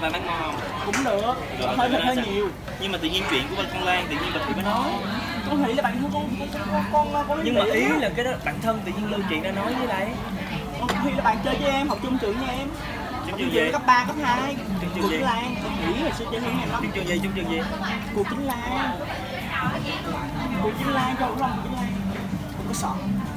bạn bán ngon không? Cũng được, Rồi, hơi nhiều. Nhưng mà tự nhiên chuyện của con Lan tự nhiên Bạch Thị mới nói. Con Thủy là bạn thân con Nhưng mà ý là cái đó bản thân tự nhiên lưu chuyện đã nói với đây. Con Thủy là bạn chơi với em, học chung trường với em. Chung Học trường trường gì? cấp 3, cấp 2. Trường Cuộc gì? Chính Lan, con Thủy hồi xưa chơi với em lắm. Chung trường gì? Chung trường gì? Cuộc Chính Lan. Cuộc Chính Lan, cho cũng không Chính Lan. Không có sợ.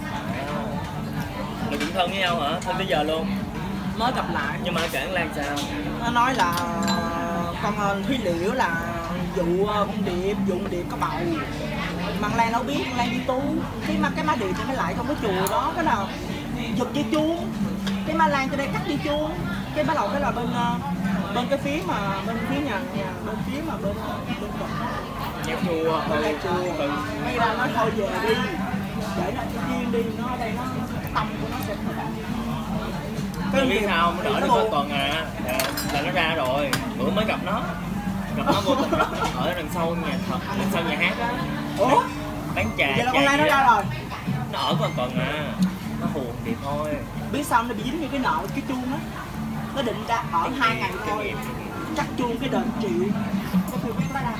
Là cũng thân với nhau hả? Thân tới giờ luôn. Mới gặp lại. Nhưng mà nó kể con Lan sao? Nó nói là con Thúy Liễu là dụ con Điệp có bầu. Mà Lan đâu biết, Lan đi tu. Cái má Điệp thì mới lại trong cái chùa đó, cái nào giật dây chuông. Cái má Lan cho đây cắt dây chuông. Cái bắt đầu cái là bên cái phía mà bên phía nhà bên phía mà bên Nhà chùa. nhà chùa. Mấy ra nói thôi về đi. Để nó chuyên đi, nó ở đây nó cái tâm của nó sẽ Cái biết sao nó đỡ được có tuần à, là nó ra rồi, bữa mới gặp nó vô tình gặp nó ở đằng sau nhà thật, đằng sau nhà hát á. Ủa? Bán trà. Vậy là con Lan nó ra rồi. Nó ở có tuần à, nó hùn Điệp thôi. Biết sao nó bị dính như cái nợ cái chuông á, nó định ra ở 2 ngày thôi, cắt chuông cái đền triệu. Có người biết nó ra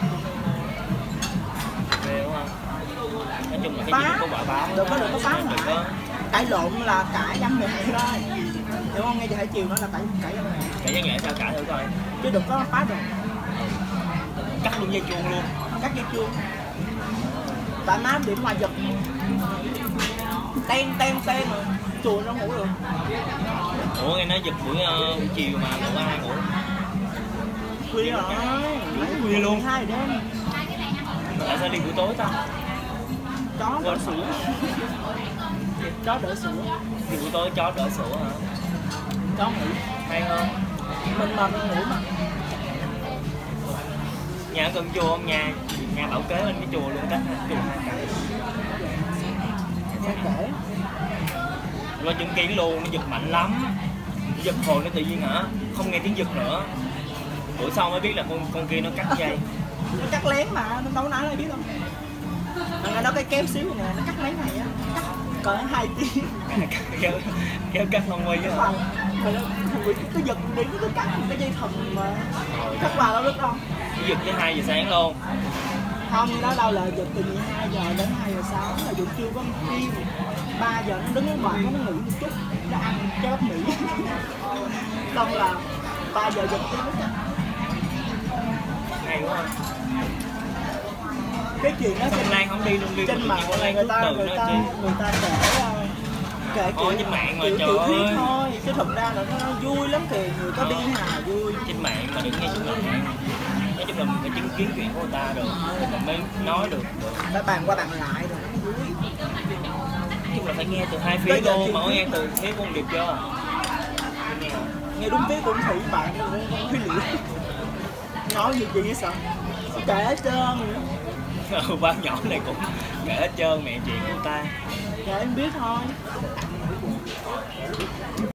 Ghê đúng không? Nói chung là cái gì cũng có quả báo. Đừng có phá hoại. Cãi lộn là cãi dăm miệng thôi, hiểu không? Ngay giờ hai chiều nó là cãi dăm miệng. Cãi với nhẹ sao cãi thử coi. Chứ đừng có phá được. Cắt luôn dây chuông luôn. Cắt dây chuông. Tại má điểm ngoài giật. Ten mà chùa nó ngủ được. Ủa nghe nói giật buổi chiều mà bữa ai ngủ? Khuya rồi. Khuya luôn. 2 đêm. Tại sao đi buổi tối ta? Chó đỡ sữa. Chó đỡ sữa. Đi buổi tối chó đỡ sữa hả? Chó ngủ. Hay hơn. Mình ngủ mà. Nhà ở gần chùa không? Nhà bảo kế bên cái chùa luôn, cách chùa 2 cây. Sao kể? Lo chứng kiến luôn, nó giật mạnh lắm. Nó giật hồi nó tự nhiên hả? Không nghe tiếng giật nữa. Bữa sau mới biết là con kia nó cắt dây. Nó cắt lén mà, nó đâu nói ai biết không? Nó cái kéo xíu nè, nó cắt lén này á, cắt cỡ 2 tiếng. Kéo cắt lông quay chứ hả? Rồi nó giật đi, nó cắt cái dây thừng mà cắt vào đâu được không? Nó giật tới 2 giờ sáng luôn. Không, nó đâu là giật từ 12 giờ đến 2 giờ sáng là giật chưa có phim. 3 giờ nó đứng ngoài nó nghỉ một chút, nó ăn cái bắp Mỹ. Xong là 3 giờ giật tiếng nó cắt. Hay quá. Cái chuyện đó Xong Lan không đi luôn đi. trên mạng người ta kể trên mạng mà kiểu trời ơi. thuyết thôi, chứ thực ra là nó vui lắm kìa, người có đi hài vui. Trên mạng mà đừng nghe trên mạng. Nói chung là mình phải chứng kiến chuyện của người ta rồi mình mới nói được. Phải bàn qua bàn lại rồi nó mới vui. Nói chung là phải nghe từ hai phía luôn, mà có nghe từ phía con Điệp chưa? Nghe đúng tiếng cũng Thủy bạn cũng Thủy Liễu. Nói gì vậy sao? Kể hết trơn rồi. Ba nhỏ này cũng kể hết trơn mẹ chuyện của ta. Kể em biết thôi.